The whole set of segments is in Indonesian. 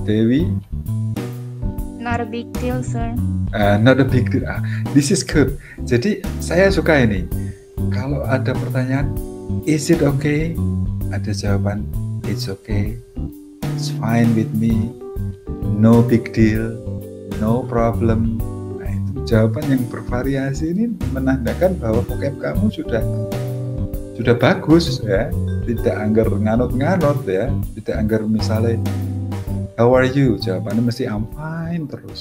Dewi? Not a big deal, sir. Not a big deal. This is good. Jadi saya suka ini. Kalau ada pertanyaan, is it okay? Ada jawaban, it's okay. It's fine with me. No big deal. No problem. Nah, itu jawaban yang bervariasi ini menandakan bahwa vocab kamu sudah bagus ya. Tidak anggar nganut-nganut ya. Tidak anggar misalnya how are you? Jawabannya mesti I'm fine terus.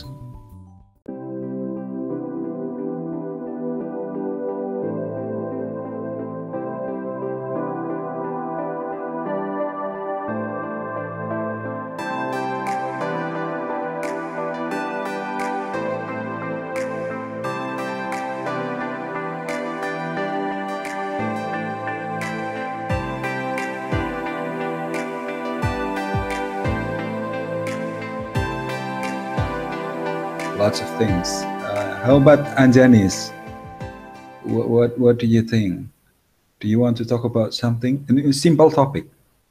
Lots of things. How about Anjanis? What do you think? Do you want to talk about something? A simple topic.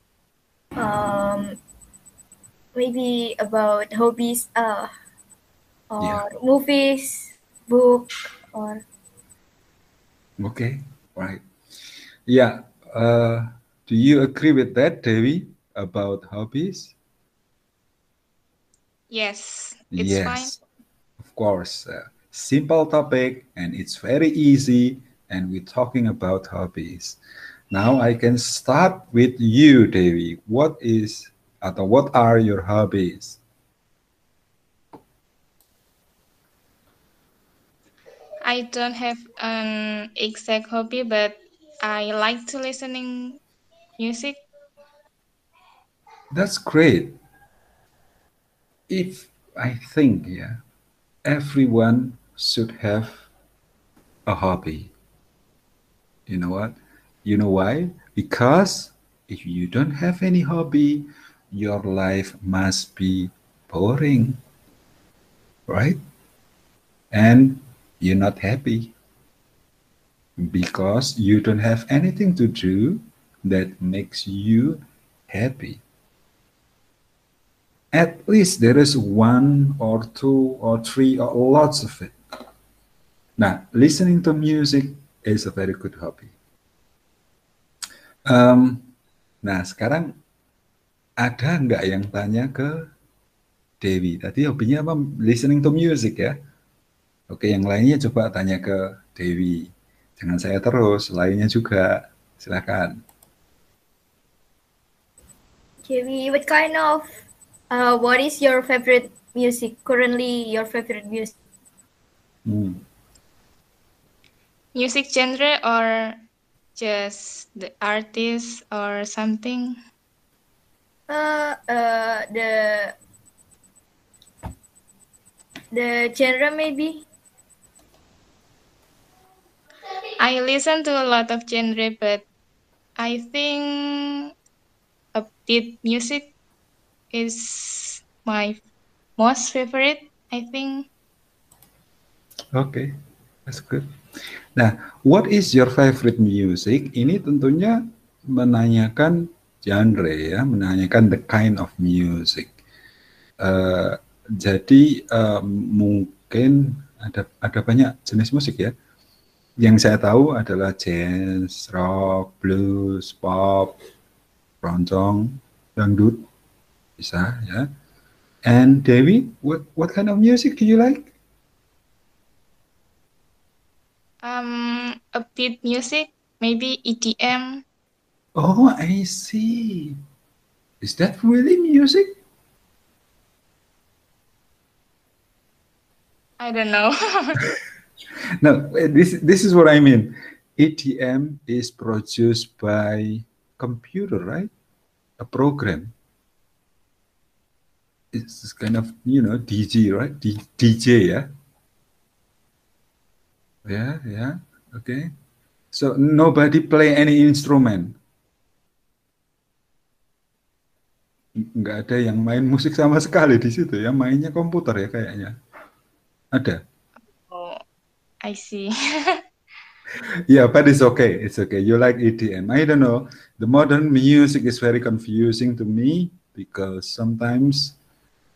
Maybe about hobbies, or movies, book, or. Okay, right. Yeah. Do you agree with that, Dewi, about hobbies? Yes, it's fine. Of course. Simple topic, and it's very easy, and we're talking about hobbies. Now I can start with you, Dewi. What are your hobbies? I don't have an exact hobby, but I like to listening music. That's great. I think everyone should have a hobby. You know what? You know why? Because if you don't have any hobby, your life must be boring, right? And you're not happy because you don't have anything to do that makes you happy. At least there is one or two or three or lots of it. Now, listening to music is a very good hobby. Nah, sekarang ada nggak yang tanya ke Dewi? Tadi hobinya apa? Listening to music ya? Oke, yang lainnya coba tanya ke Dewi. Jangan saya terus, lainnya juga. Silakan. Dewi, what is your favorite music? Currently, your favorite music? Music genre or just the artist or something? The genre maybe. I listen to a lot of genre, but I think upbeat music is my most favorite, I think. Okay, that's good. Nah, what is your favorite music? Ini tentunya menanyakan genre ya, menanyakan the kind of music. Jadi mungkin ada banyak jenis musik ya. Yang saya tahu adalah jazz, rock, blues, pop, keroncong, dangdut, bisa ya. And Dewi, what kind of music do you like? Upbeat music, maybe EDM. Oh, I see. Is that really music? I don't know. No, this is what I mean. EDM is produced by computer, right? A program. It's kind of, DJ, right? DJ, yeah? Yeah, okay. So nobody play any instrument. Nggak ada yang main musik sama sekali di situ ya, mainnya komputer ya kayaknya. Ada? Oh, I see. Yeah, but it's okay. It's okay. You like EDM. I don't know. The modern music is very confusing to me because sometimes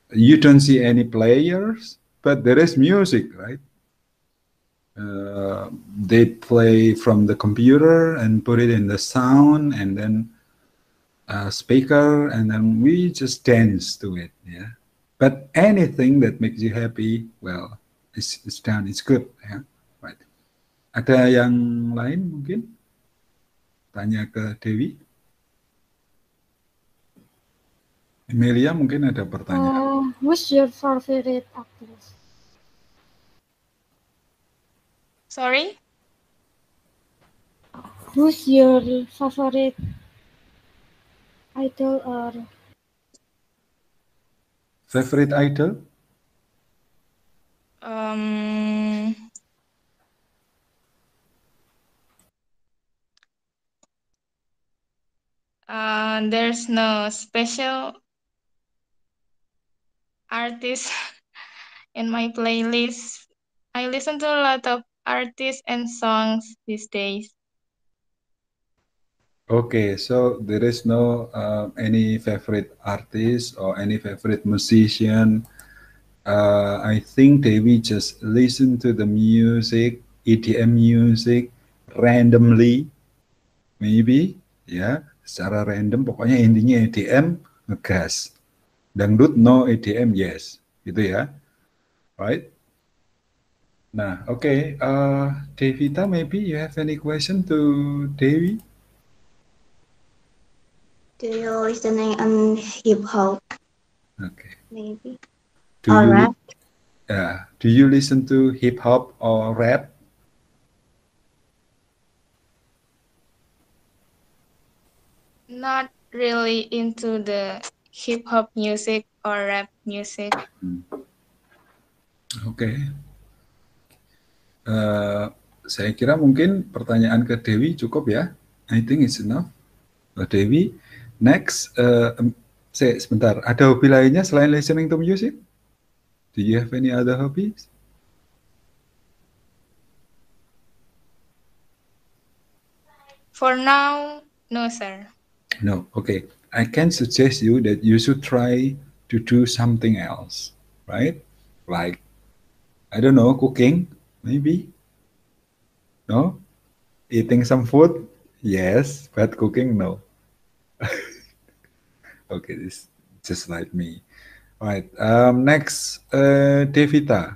You don't see any players, but there is music, right? They play from the computer and put it in the sound and then speaker, and then we just dance to it. Yeah. But anything that makes you happy, well, it's done. It's good. Yeah. Right. Ada yang lain mungkin? Tanya ke Dewi. Emilia mungkin ada pertanyaan. Who's your favorite actress? Sorry? Who's your favorite idol or Favorite idol? There's no special artist in my playlist. I listen to a lot of artists and songs these days. Okay, so there is no any favorite artist or any favorite musician. I think Dewi just listen to the music, EDM music, randomly, maybe, ya, secara random. Pokoknya intinya EDM ngegas, dangdut no, EDM yes, gitu ya, right? Nah, okay, Devita, maybe you have any question to Dewi? Do you listening on hip hop? Okay. Maybe. Do Or you, rap? do you listen to hip hop or rap? Not really into the hip hop music or rap music. Oke. Saya kira mungkin pertanyaan ke Dewi cukup ya. I think it's enough. Dewi, next, sebentar, ada hobi lainnya selain listening to music? Do you have any other hobbies? For now, no, sir. No, okay. I can suggest you that you should try to do something else, right? Like, I don't know, cooking, maybe? No? Eating some food? Yes, but cooking, no. Okay, this just like me. All right, next, Devita.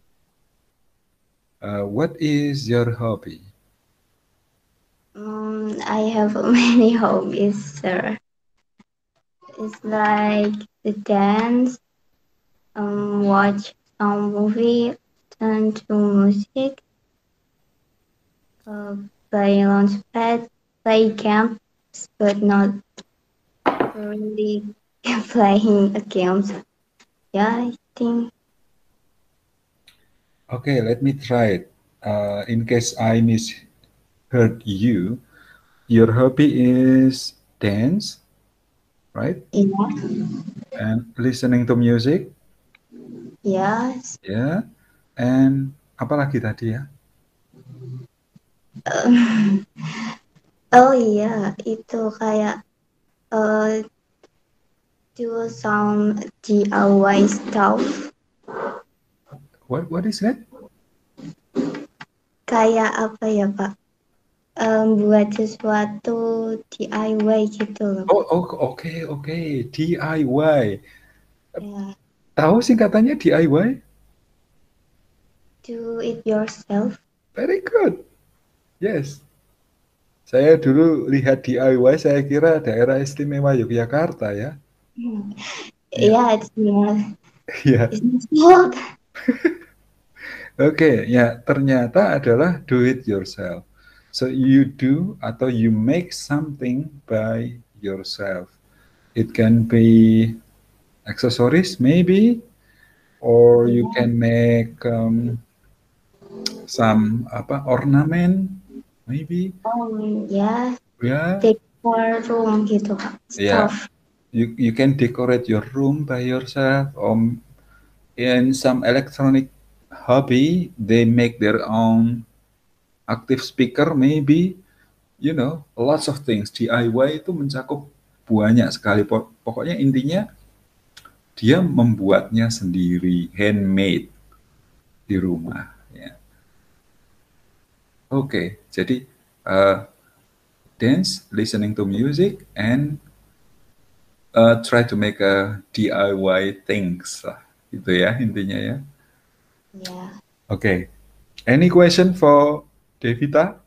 What is your hobby? I have many hobbies, sir. It's like to dance, watch some movie, listen to music, play launchpad, play games, but not really playing games. Yeah, I think. Okay, let me try it. In case I misheard you, your hobby is dance, right? Yeah. And listening to music? Yes. Yeah. And apa lagi tadi ya? Oh iya, itu kayak do some DIY stuff. What is that? Kayak apa ya, Pak? Buat sesuatu DIY gitu loh. Oh, okay. DIY. Ya. Tahu singkatannya DIY? Do it yourself. Very good. Yes. Saya dulu lihat DIY, saya kira daerah istimewa Yogyakarta ya. Yeah, it's not. Yeah. It's not. Oke, ya ternyata adalah do it yourself. So you do atau you make something by yourself. It can be accessories maybe, or you can make some ornament maybe. Yeah. Yeah. Decor room gitu, Pak. Yeah. Stuff. You can decorate your room by yourself, or in some electronic hobby, they make their own active speaker maybe, you know, lots of things. DIY itu mencakup banyak sekali. Pokoknya intinya dia membuatnya sendiri, handmade di rumah. Ya. Oke, jadi dance, listening to music, and try to make a DIY things lah, gitu ya intinya ya. Yeah. Oke, any question for Devita?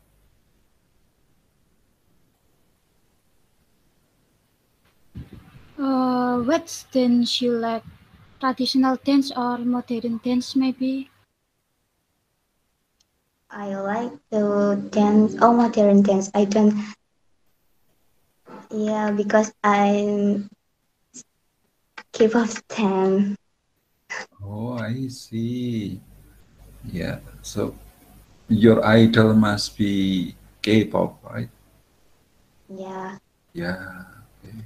What dance you like? Traditional dance or modern dance, maybe? I like to dance. Oh, modern dance. I don't. Yeah, because I'm K-pop stan. Oh, I see. Yeah, so your idol must be K-pop, right? Yeah. Yeah. Okay.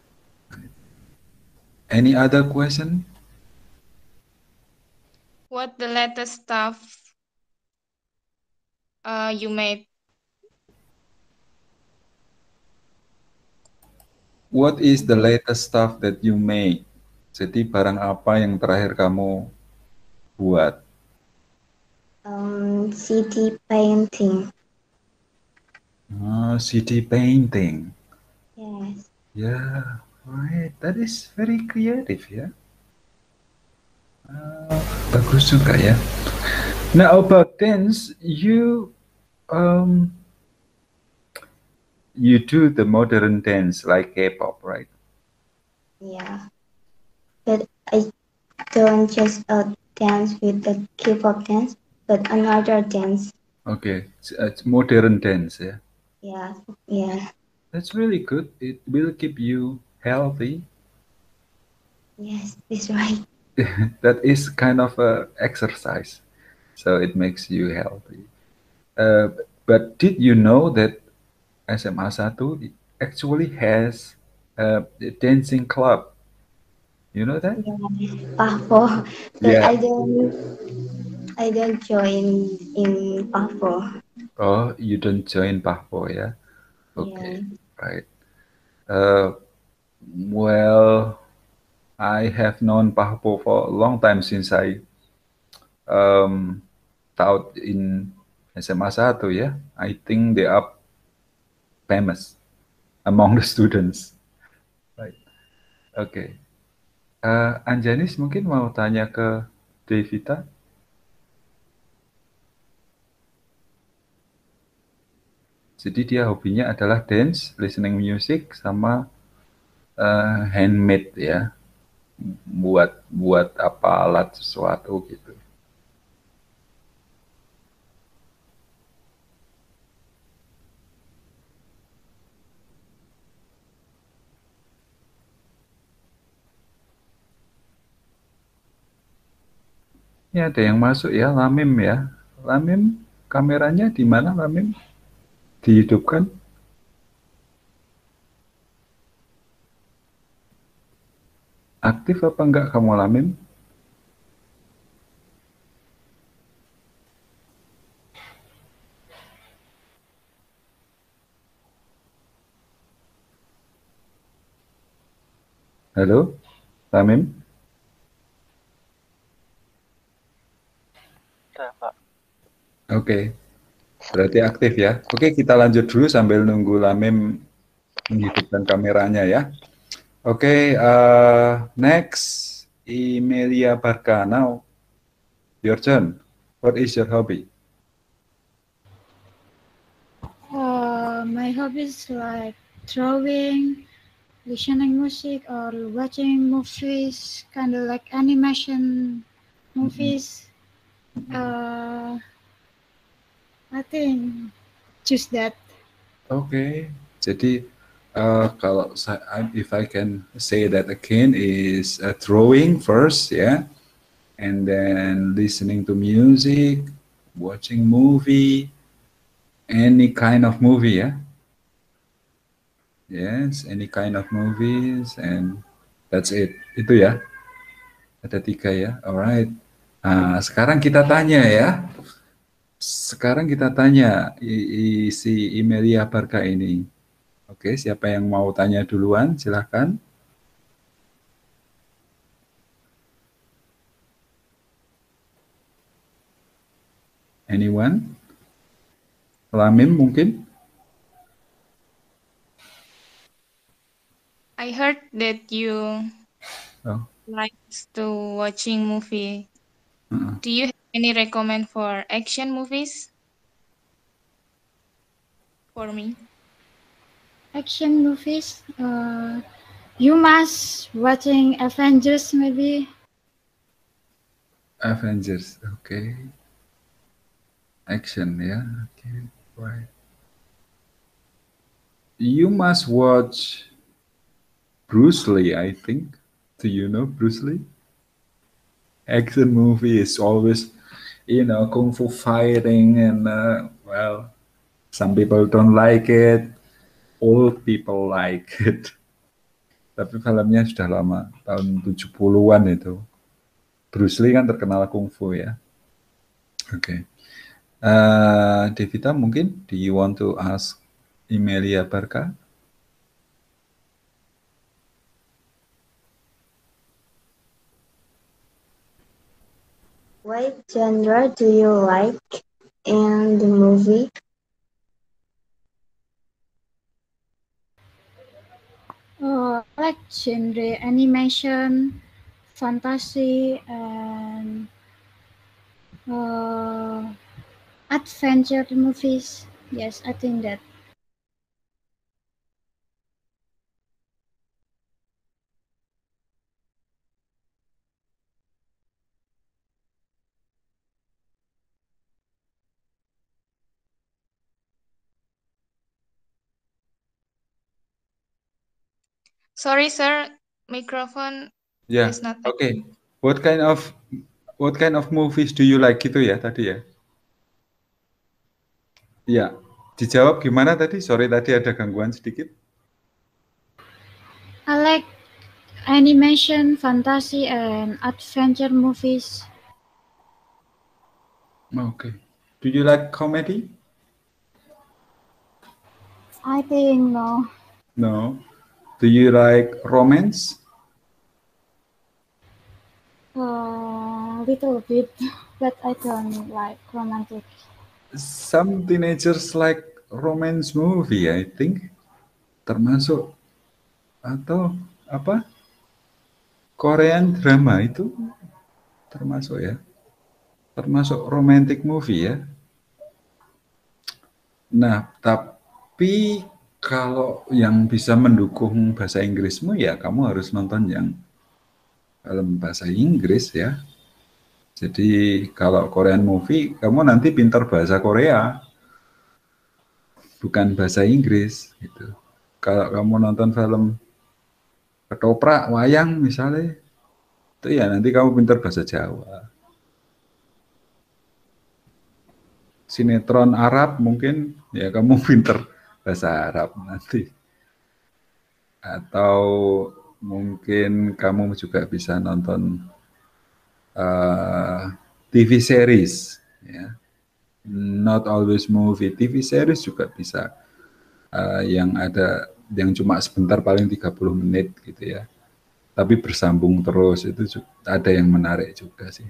Any other question? What the latest stuff you made? What is the latest stuff that you make? Jadi barang apa yang terakhir kamu buat? CD painting. CD painting. Yes. Yeah, right. That is very creative ya. Bagus juga ya. Now about dance, you do the modern dance like K-pop, right? Yeah. But I don't just dance with the K-pop dance, but another dance. Okay, it's modern dance, yeah. Yeah. Yeah. That's really good. It will keep you healthy. Yes, that's right. That is kind of a exercise, so it makes you healthy. But did you know that SMA 1 actually has a dancing club? You know that? Yeah. Pafo. But Yeah. I don't join in Pafo. Oh, you don't join Pahpo, yeah? Yeah. Okay, right. Uh, well, I have known Pahpo for a long time since I taught in SMA 1 ya. I think they are famous among the students. Right. Okay. Anjanis mungkin mau tanya ke Devita. Jadi dia hobinya adalah dance, listening music, sama handmade ya. Buat apa alat sesuatu gitu. Ya ada yang masuk ya, Lamim ya. Lamim, kameranya di mana Lamim? Dihidupkan? Aktif apa enggak kamu Lamim? Halo, Lamim? Oke, berarti aktif ya. Oke, kita lanjut dulu sambil nunggu Lamim menghidupkan kameranya ya. Oke, next, Imelia Barka. Now, your turn. What is your hobby? My hobbies like drawing, listening music, or watching movies, kind of like animation movies. I think just that. Oke, jadi kalau if I can say that again is drawing first ya, and then listening to music, watching movie, any kind of movie ya. Yes, any kind of movies and that's it. Itu ya. Ada 3 ya. Alright. Nah, sekarang kita tanya ya. Sekarang kita tanya si Imelia Barka ini. Oke, siapa yang mau tanya duluan? Silahkan. Anyone? Lamim mungkin? I heard that you Oh. like to watching movie. Uh-uh. Do you have any recommend for action movies for me? Action movies. You must watching Avengers maybe. Avengers, okay. Action, ya, okay, right. You must watch Bruce Lee, I think. Do you know Bruce Lee? Action movie is always, kung fu fighting and, well, some people don't like it, old people like it. Tapi filmnya sudah lama, tahun 70-an itu. Bruce Lee kan terkenal kungfu ya. Oke. Devita mungkin, do you want to ask Emilia Barca? What genre do you like in the movie? I like genre animation, fantasy, and adventure movies. Yes, I think that. Sorry, sir, microphone Ya, is not oke. active. What kind of movies do you like gitu ya tadi ya? Ya, dijawab gimana tadi? Sorry tadi ada gangguan sedikit. I like animation, fantasy, and adventure movies. Okay. Do you like comedy? I think no. No. Do you like romance? Little bit, but I don't like romantic. Some teenagers like romance movie, I think. Termasuk atau apa? Korean drama itu termasuk ya. Termasuk romantic movie ya. Nah, tapi kalau yang bisa mendukung bahasa Inggrismu ya kamu harus nonton yang film bahasa Inggris ya. Jadi kalau Korean movie kamu nanti pintar bahasa Korea, bukan bahasa Inggris gitu. Kalau kamu nonton film ketoprak, wayang misalnya, itu ya nanti kamu pintar bahasa Jawa. Sinetron Arab mungkin ya kamu pintar bahasa Arab nanti. Atau mungkin kamu juga bisa nonton TV series, ya. Not always movie, TV series juga bisa, yang cuma sebentar paling 30 menit gitu ya. Tapi bersambung terus itu ada yang menarik juga sih.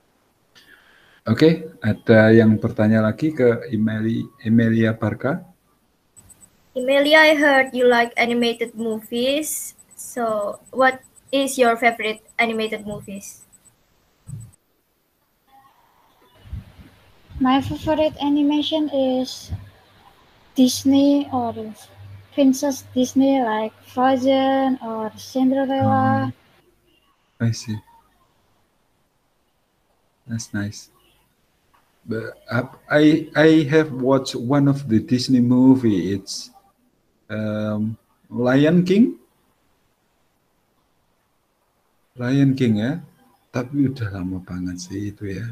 Oke, ada yang bertanya lagi ke Emilia Barca? Emilia, I heard you like animated movies. So, what is your favorite animated movies? My favorite animation is Disney or Princess Disney, like Frozen or Cinderella. I see. That's nice. But I have watched one of the Disney movie. It's Lion King. Lion King ya. Tapi udah lama banget sih itu ya.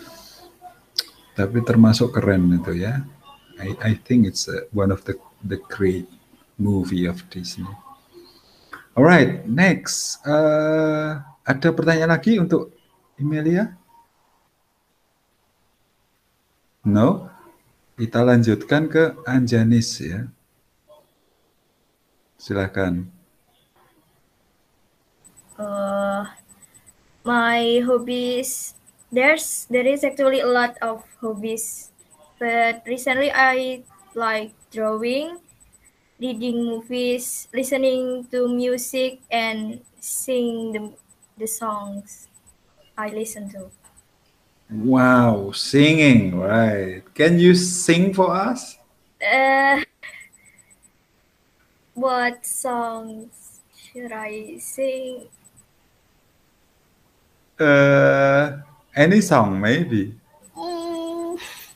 Tapi termasuk keren itu ya. I think it's one of the great movie of Disney. Alright, next. Ada pertanyaan lagi untuk Emilia? No? Kita lanjutkan ke Anjanis ya. Silakan. My hobbies There is actually a lot of hobbies, but recently I like drawing, reading movies, listening to music, and sing the songs I listen to. Wow, singing, right? Can you sing for us? What songs should I sing? Any song maybe. Mm,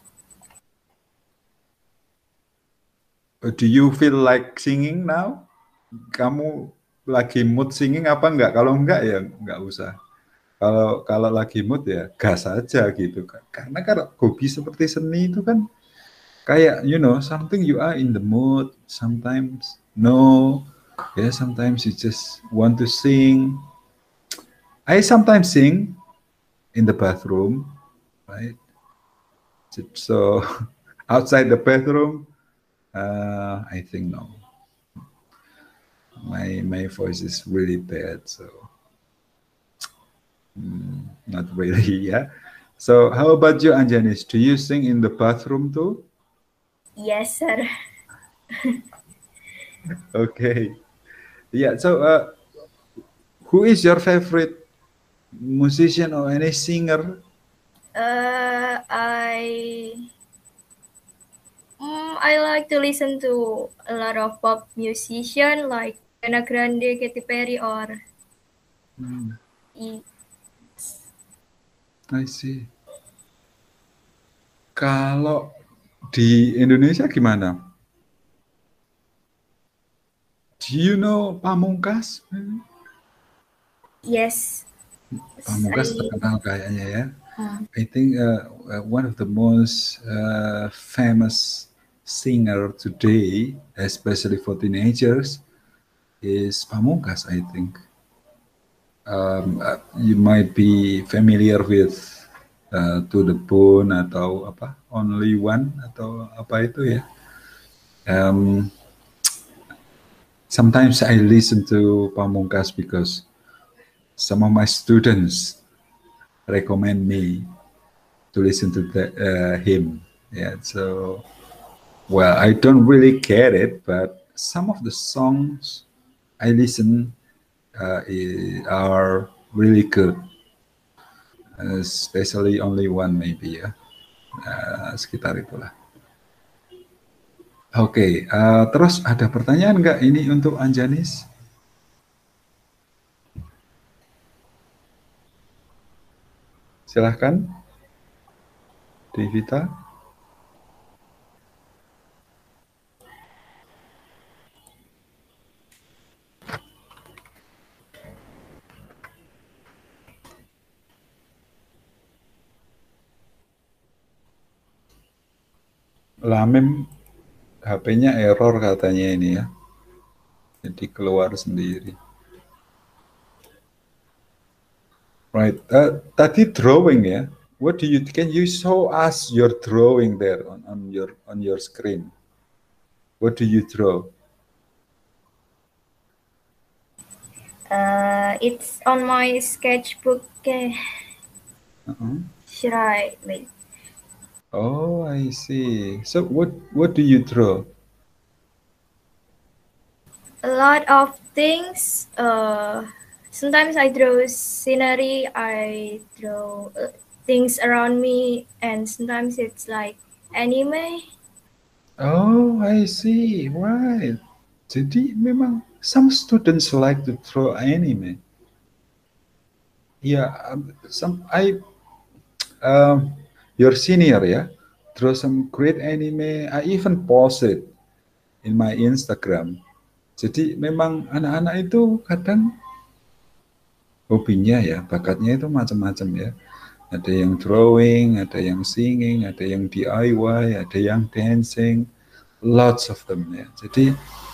Do you feel like singing now? Kamu lagi mood singing apa enggak? Kalau enggak ya enggak usah. Kalau lagi mood ya gas aja gitu kan. Karena kalau hobi seperti seni itu kan kayak something you are in the mood, sometimes no, yeah, sometimes you just want to sing. I sometimes sing in the bathroom, right? So outside the bathroom, I think no. My voice is really bad, so not really, yeah. So how about you, Anjanis? Do you sing in the bathroom too? yes, sir. Okay. Yeah. So who is your favorite musician or any singer? I like to listen to a lot of pop musician like Ariana Grande, Katy Perry, or I see. Kalau di Indonesia gimana? Do you know Pamungkas? yes. Pamungkas I- terkenal kayaknya ya. I think one of the most famous singer today, especially for teenagers, is Pamungkas. I think you might be familiar with To the Bone atau apa Only One atau apa itu ya. Sometimes I listen to Pamungkas because some of my students recommend me to listen to him. Yeah, so well, I don't really get it, but some of the songs I listen are really good, especially Only One maybe ya, sekitar itulah. Oke, terus ada pertanyaan nggak ini untuk Anjanis? Silahkan, Devita. Lamim HP-nya error katanya ini ya. Jadi keluar sendiri. Right. Tadi drawing ya. What do you can you show us your drawing there on your screen? What do you draw? it's on my sketchbook. Should I wait? Oh, I see. So what do you draw? A lot of things. Sometimes I draw scenery. I draw things around me, and sometimes it's like anime. Oh, I see. Right. Jadi memang some students like to draw anime. Yeah, your senior ya, draw some great anime. I even post it in my Instagram. Jadi memang anak-anak itu kadang hobinya ya, bakatnya itu macam-macam ya. Ada yang drawing, ada yang singing, ada yang DIY, ada yang dancing, lots of them ya. Jadi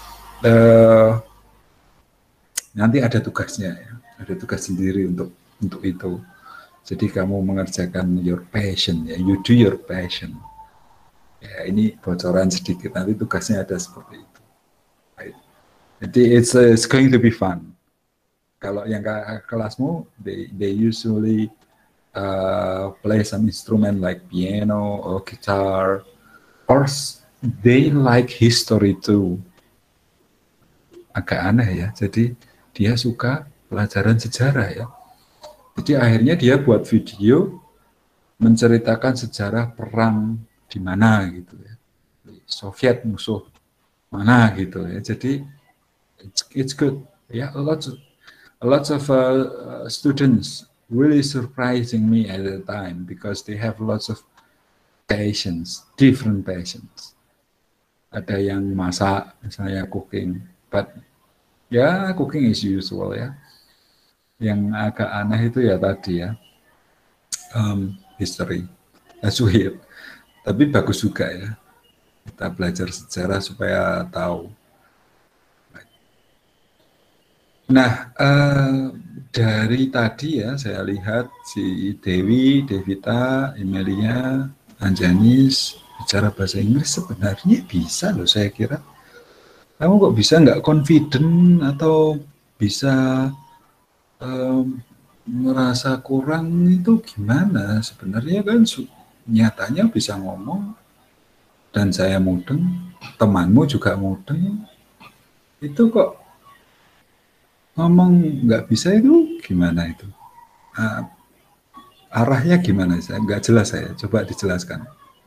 nanti ada tugasnya ya, ada tugas sendiri untuk itu. Jadi kamu mengerjakan your passion ya, you do your passion. Ya ini bocoran sedikit, nanti tugasnya ada seperti itu. Right. Jadi it's going to be fun. Kalau yang kelasmu, they usually play some instrument like piano or guitar, or they like history too. Agak aneh ya. Jadi dia suka pelajaran sejarah ya. Jadi akhirnya dia buat video menceritakan sejarah perang di mana gitu ya. Soviet musuh mana gitu ya. Jadi it's good. Yeah, a lot of students really surprising me at the time because they have lots of passions, different passions. Ada yang masak, misalnya cooking, but ya cooking is usual ya. Yang agak aneh itu ya tadi ya, history, that's weird. Tapi bagus juga ya, kita belajar sejarah supaya tahu. Nah, dari tadi ya saya lihat si Dewi, Devita, Emilia, Anjanis bicara bahasa Inggris sebenarnya bisa loh saya kira. Kamu kok bisa nggak confident atau bisa merasa kurang itu gimana? Sebenarnya kan nyatanya bisa ngomong dan saya mudeng, temanmu juga mudeng. Itu kok ngomong nggak bisa itu gimana itu? Arahnya gimana? Saya nggak jelas saya. Coba dijelaskan.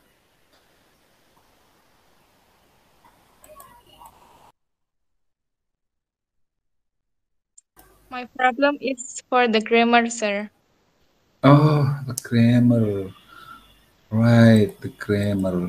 My problem is for the grammar, sir. Oh, the grammar. Right, the grammar.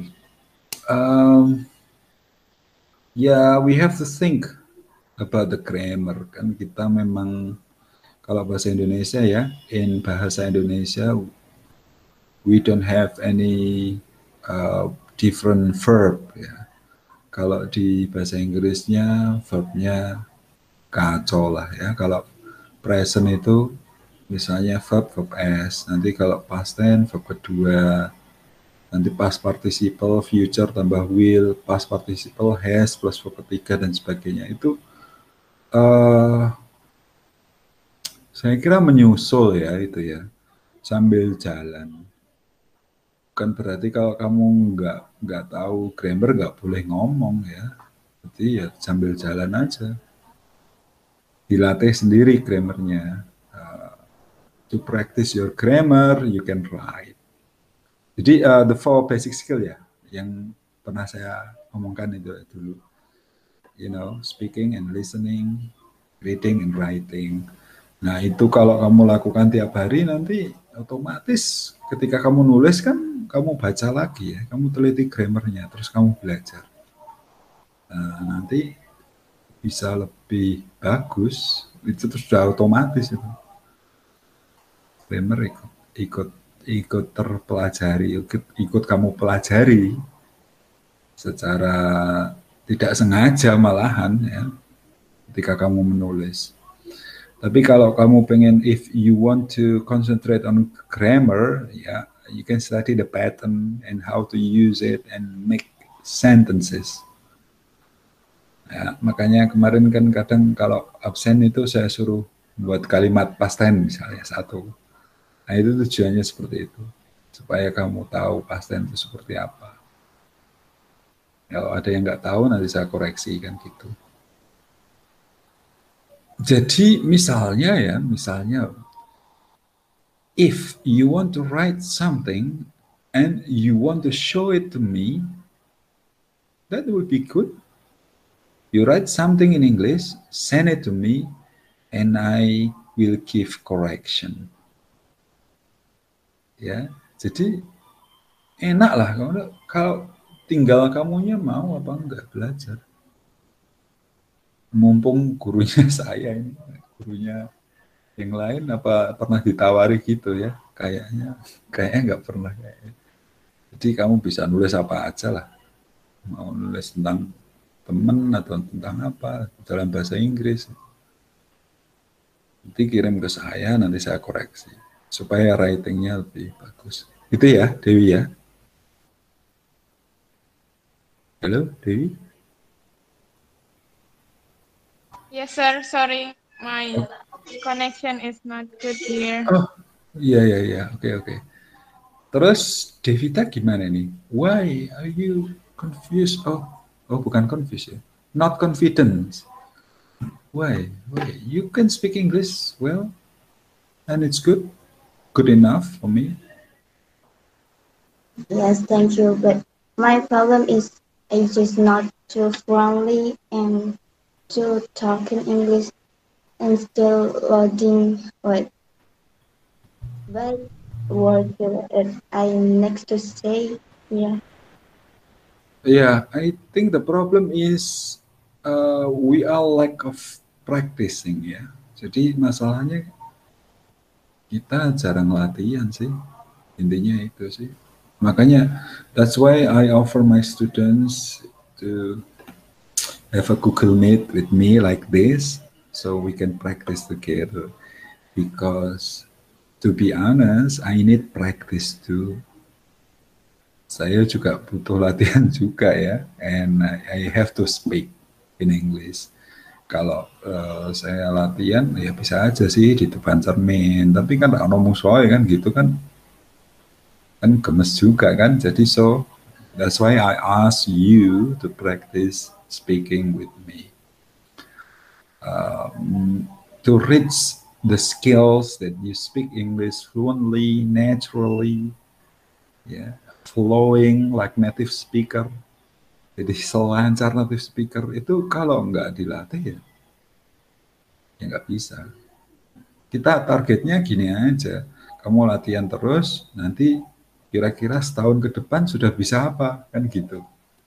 Yeah, we have to think about the grammar. Kan kita memang kalau bahasa Indonesia ya, in bahasa Indonesia we don't have any different verb ya. Kalau di bahasa Inggrisnya verbnya kacau lah ya. Kalau present itu misalnya verb S, nanti kalau past tense verb kedua, nanti past participle future tambah will, past participle has plus verb ketiga dan sebagainya. Itu saya kira menyusul ya itu ya, sambil jalan. Bukan berarti kalau kamu nggak tahu grammar nggak boleh ngomong ya. Jadi ya sambil jalan aja. Dilatih sendiri grammarnya. To practice your grammar, you can write. Jadi the 4 basic skill ya, yang pernah saya omongkan itu dulu. You know, speaking and listening, reading and writing. Nah itu kalau kamu lakukan tiap hari nanti otomatis ketika kamu nulis kan kamu baca lagi ya, kamu teliti grammarnya, terus kamu belajar. Nah, nanti bisa lebih bagus, itu terus sudah otomatis itu. Grammar ikut terpelajari, ikut kamu pelajari secara tidak sengaja malahan ya, ketika kamu menulis. Tapi kalau kamu pengen, if you want to concentrate on grammar, ya, you can study the pattern and how to use it and make sentences. Ya, makanya kemarin kan kadang kalau absen itu saya suruh buat kalimat past tense misalnya satu. Nah itu tujuannya seperti itu, supaya kamu tahu past tense itu seperti apa. Kalau ada yang nggak tahu nanti saya koreksi kan gitu. Jadi misalnya ya, if you want to write something and you want to show it to me, that would be good. You write something in English, send it to me, and I will give correction. Ya, jadi enak lah kalau tinggal kamunya mau apa enggak belajar. Mumpung gurunya saya ini, gurunya yang lain apa pernah ditawari gitu ya? Kayaknya nggak pernah kayaknya. Jadi kamu bisa nulis apa aja lah. Mau nulis tentang teman atau tentang apa dalam bahasa Inggris. Nanti kirim ke saya, nanti saya koreksi supaya writingnya lebih bagus. Itu ya, Dewi ya. Halo, Dewi. Yes, sir. Sorry, my connection is not good here. Oh, Iya, iya, iya. Oke, oke. Terus Devita gimana nih? Why are you confused? Oh, bukan confused ya. Not confident. Why? Why? You can speak English well, and it's good enough for me. Yes, thank you. But my problem is I just not too friendly and to talking English and still loading what but word that I next to say. Yeah. Yeah, I think the problem is we are lack of practicing ya. Jadi masalahnya kita jarang latihan sih. Intinya itu sih. Makanya that's why I offer my students to have a Google Meet with me like this so we can practice together. Because to be honest, I need practice too. Saya juga butuh latihan juga ya, and I have to speak in English. Kalau saya latihan ya bisa aja sih di depan cermin, tapi kan ngomong soal kan gitu kan gemes juga kan. Jadi that's why I ask you to practice speaking with me. To reach the skills that you speak English fluently, naturally, yeah, flowing like native speaker. Jadi selancar native speaker itu kalau nggak dilatih ya nggak bisa. Kita targetnya gini aja, kamu latihan terus, nanti kira-kira setahun ke depan sudah bisa apa, kan gitu.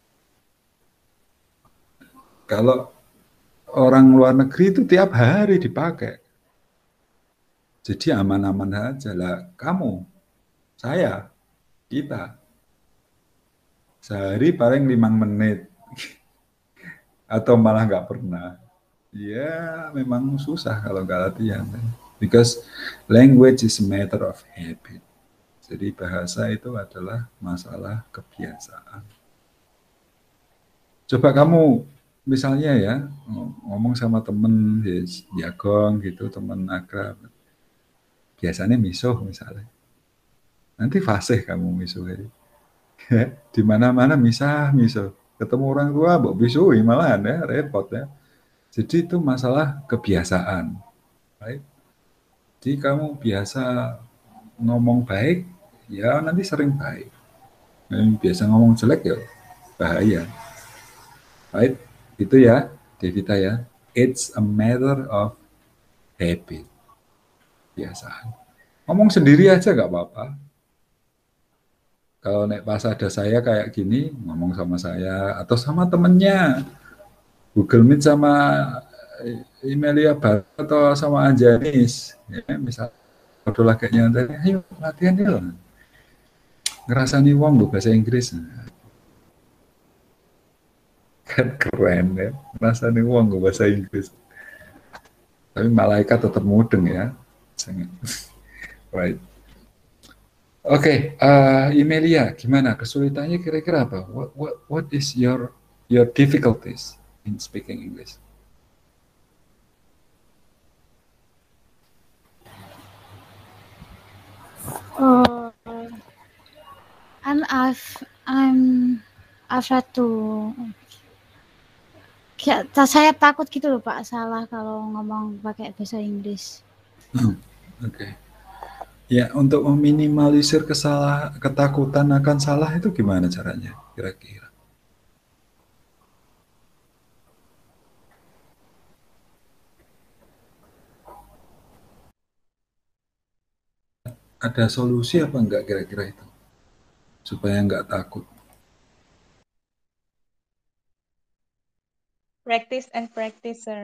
Kalau orang luar negeri itu tiap hari dipakai, jadi aman-aman aja lah. Kamu, saya, kita, sehari paling 5 menit, atau malah nggak pernah. Ya memang susah kalau nggak latihan. Because language is a matter of habit. Jadi bahasa itu adalah masalah kebiasaan. Coba kamu misalnya ya ngomong sama temen Jagong gitu, temen akrab. Biasanya misuh misalnya. Nanti fasih kamu misuh. Di mana-mana misuh. Ketemu orang tua, mbok misuhi malahan ya, repot ya. Jadi itu masalah kebiasaan. Right? Jadi kamu biasa ngomong baik, ya nanti sering baik. Biasa ngomong jelek ya bahaya. Right? Itu ya, Devita ya. It's a matter of habit. Biasaan. Ngomong sendiri aja nggak apa-apa. Kalau nek pas ada saya kayak gini, ngomong sama saya atau sama temennya. Google Meet sama Emilia Bar atau sama Anjanis. Ya, misalnya udah lagi nyantai, ayo latihan yuk. Ngerasani wong loh bahasa Inggris. Kan keren ya, ngerasani wong loh bahasa Inggris. Tapi malaikat tetap mudeng ya. Right. Oke, Emilia, gimana kesulitannya kira-kira apa? What is your difficulties in speaking English? And I'm afraid to. Saya takut gitu loh Pak, salah kalau ngomong pakai bahasa Inggris. Oke. Ya, untuk meminimalisir ketakutan akan salah itu gimana caranya kira-kira? Ada solusi apa enggak kira-kira itu? Supaya enggak takut. Practice and practice, sir.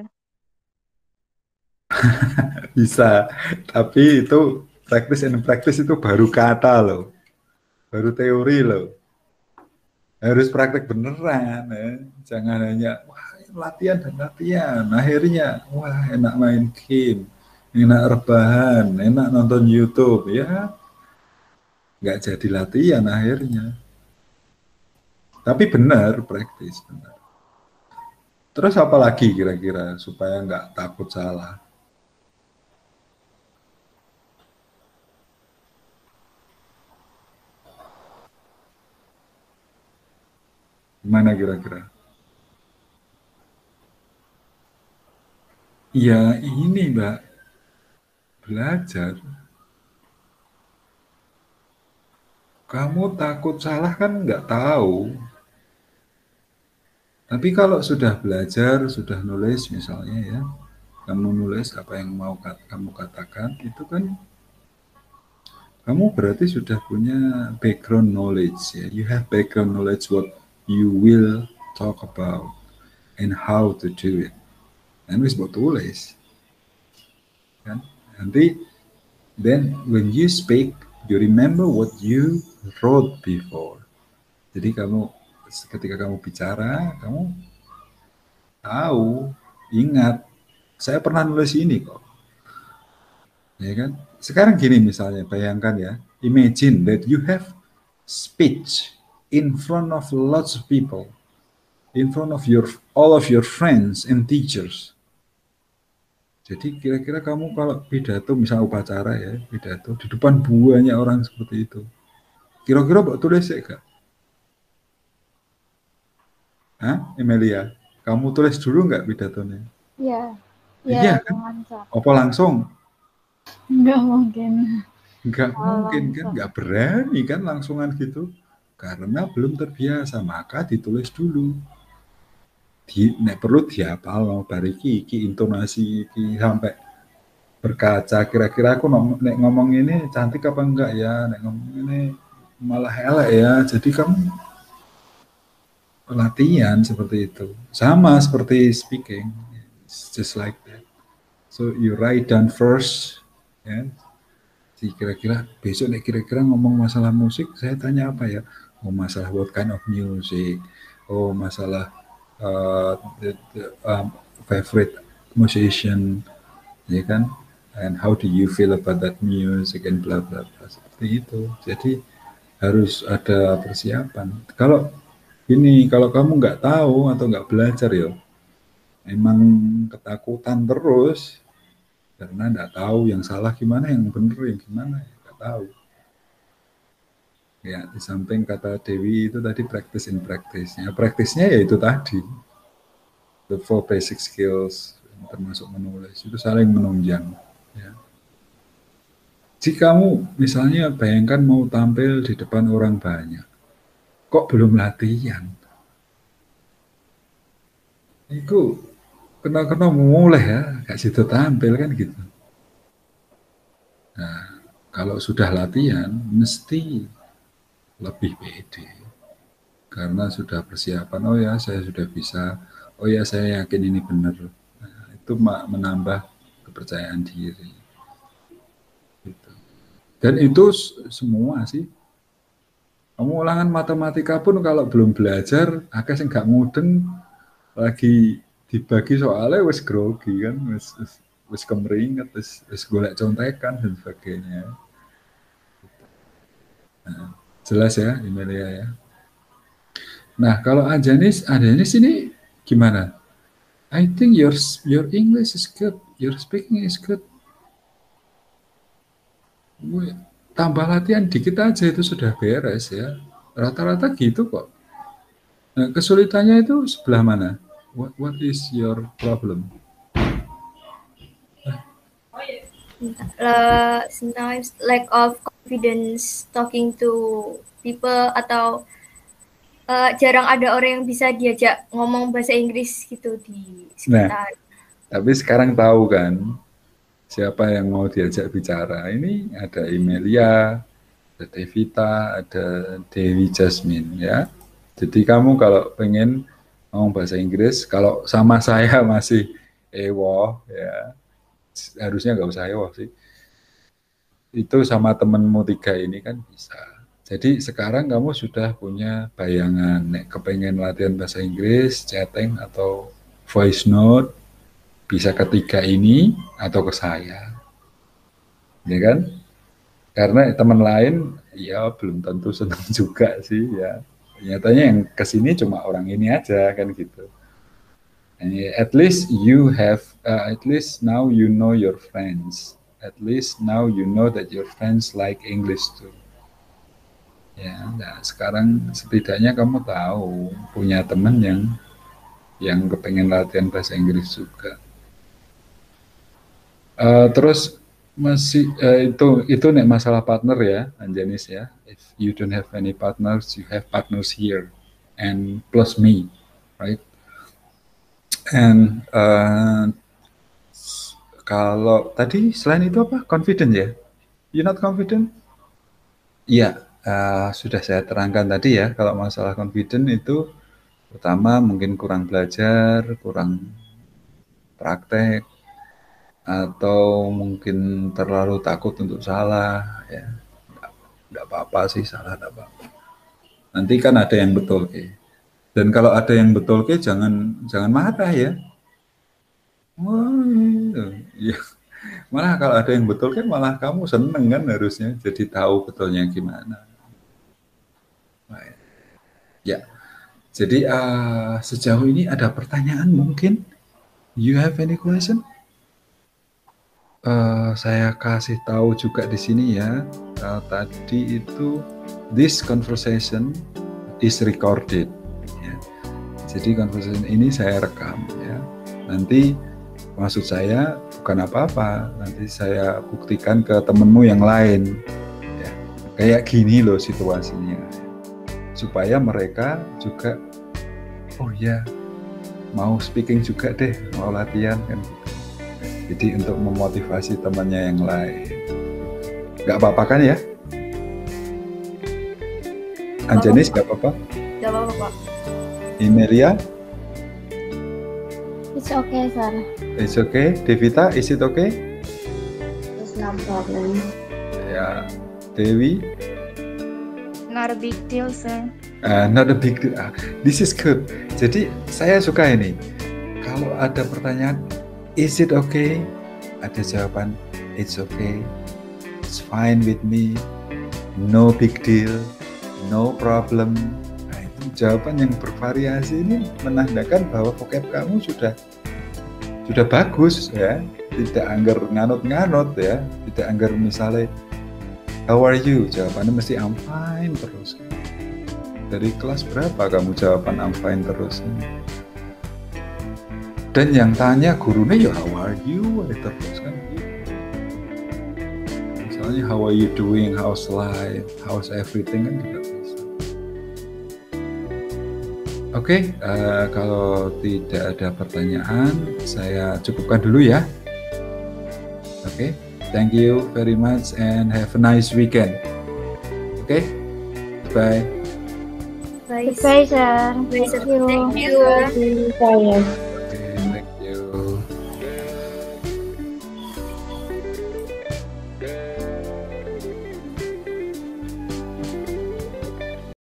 Bisa, tapi itu practice and practice itu baru kata loh. Baru teori loh. Harus praktek beneran ya. Jangan hanya wah latihan dan latihan. Akhirnya wah enak main game, enak rebahan, enak nonton YouTube ya. Nggak jadi latihan akhirnya. Tapi benar praktis benar. Terus apa lagi kira-kira supaya nggak takut salah? Gimana kira-kira? Ya ini Mbak, belajar. Kamu takut salah kan nggak tahu. Tapi kalau sudah belajar, sudah nulis misalnya ya, kamu nulis apa yang mau kamu katakan, itu kan kamu berarti sudah punya background knowledge ya. You have background knowledge what you will talk about and how to do it. Dan wis buat tulis. Kan? Nanti then when you speak, you remember what you wrote before. Jadi kamu ketika kamu bicara, kamu tahu, ingat, saya pernah nulis ini kok. Ya kan? Sekarang gini misalnya, bayangkan ya, imagine that you have speech in front of lots of people, in front of all of your friends and teachers. Jadi kira-kira kamu kalau pidato, misalnya upacara ya, pidato di depan banyak orang seperti itu, kira-kira buat tulis ya kak? Hah, Emilia? Kamu tulis dulu nggak pidatonya? Ya, Iya kan? Apa langsung? Nggak mungkin. Nggak mungkin kan, nggak berani kan langsungan gitu. Karena belum terbiasa, maka ditulis dulu. Nek perlu dihafal, mau bariki, intonasi, sampai berkaca. Kira-kira aku nek ngomong ini cantik apa enggak ya? Nek ngomong ini malah elek ya. Jadi kamu latihan seperti itu. Sama seperti speaking. It's just like that. So you write down first, ya. Kira-kira besok nek kira-kira ngomong masalah musik, saya tanya apa ya? Oh masalah what kind of music? Oh masalah favorite musician, ya kan? And how do you feel about that music and bla bla bla seperti itu. Jadi harus ada persiapan. Kalau ini kalau kamu nggak tahu atau nggak belajar ya, emang ketakutan terus. Karena nggak tahu yang salah gimana, yang benar yang gimana, nggak tahu. Ya, di samping kata Dewi itu tadi practice in practice. Ya, praktisnya ya itu tadi. The 4 basic skills, termasuk menulis, itu saling menunjang. Ya. Jika kamu misalnya bayangkan mau tampil di depan orang banyak, kok belum latihan? Itu kena mulai ya, gak situ tampil kan gitu. Nah, kalau sudah latihan, mesti lebih pede. Karena sudah persiapan, oh ya saya sudah bisa, oh ya saya yakin ini benar. Nah, itu menambah kepercayaan diri. Gitu. Dan itu semua sih. Kamu ulangan matematika pun kalau belum belajar, akeh sing gak mudeng, lagi dibagi soalnya wis grogi kan, wis kemeringet, wis golek contekan dan sebagainya. Nah, jelas ya, Emilia ya. Nah, kalau Ajanis ini gimana? I think your English is good, your speaking is good. Tambah latihan dikit aja itu sudah beres ya. Rata-rata gitu kok. Nah, kesulitannya itu sebelah mana? What is your problem? Sometimes lack of confidence talking to people, atau jarang ada orang yang bisa diajak ngomong bahasa Inggris gitu di sekitar. Nah, tapi sekarang tahu kan siapa yang mau diajak bicara. Ini ada Emilia, ada Devita, ada Dewi Jasmine ya. Jadi kamu kalau pengen ngomong bahasa Inggris, kalau sama saya masih ewoh ya, harusnya nggak usah ewoh sih. Itu sama temenmu 3 ini kan bisa. Jadi sekarang kamu sudah punya bayangan, nek kepengen latihan bahasa Inggris, chatting atau voice note, bisa ke 3 ini atau ke saya. Ya kan? Karena teman lain ya belum tentu senang juga sih ya. Nyatanya yang kesini cuma orang ini aja kan gitu. And at least you have, at least now you know your friends. At least now you know that your friends like English too. Ya, nah sekarang setidaknya kamu tahu punya teman yang kepengen latihan bahasa Inggris juga. Terus masih itu nek masalah partner ya, Anjanis ya. If you don't have any partners, you have partners here and plus me, right? And kalau tadi selain itu apa? Confident ya? You not confident? Iya, sudah saya terangkan tadi ya. Kalau masalah confident itu pertama mungkin kurang belajar, kurang praktek, atau mungkin terlalu takut untuk salah ya. Nggak apa-apa sih salah, nggak apa-apa. Nanti kan ada yang betul ke. Dan kalau ada yang betul ke jangan marah ya. Wah, ya. Malah kalau ada yang betul kan malah kamu seneng kan harusnya jadi tahu betulnya gimana. Ya, jadi sejauh ini ada pertanyaan mungkin? You have any question? Saya kasih tahu juga di sini ya. Tadi itu this conversation is recorded. Ya. Jadi conversation ini saya rekam ya. Nanti maksud saya bukan apa-apa. Nanti saya buktikan ke temenmu yang lain. Ya. Kayak gini loh situasinya. Supaya mereka juga, oh ya, mau speaking juga deh, mau latihan kan gitu. Jadi untuk memotivasi temannya yang lain. Gak apa-apa kan ya? Anjanis gak apa-apa? Gak apa-apa, Pak. Imelia? It's okay, sir. It's okay. Devita, is it okay? It's no problem. Ya, Dewi? Not a big deal, sir. Not a big deal. This is good. Jadi saya suka ini. Kalau ada pertanyaan, is it okay? Ada jawaban, it's okay. It's fine with me. No big deal. No problem. Nah, itu jawaban yang bervariasi ini menandakan bahwa vocab kamu sudah bagus ya. Tidak anggar nganut-nganut ya. Tidak anggar misalnya how are you? Jawabannya mesti I'm fine terus. Dari kelas berapa kamu jawaban I'm fine terus? Dan yang tanya gurunya ya how are you? Terus kan gitu. Misalnya how are you doing? How's life? How's everything kan juga bisa. Oke, kalau tidak ada pertanyaan, saya cukupkan dulu ya. Oke. Thank you very much and have a nice weekend. Okay? Bye. Bye. Goodbye, sir. Bye, sir. Thank you. Thank you. Bye. Okay, thank you.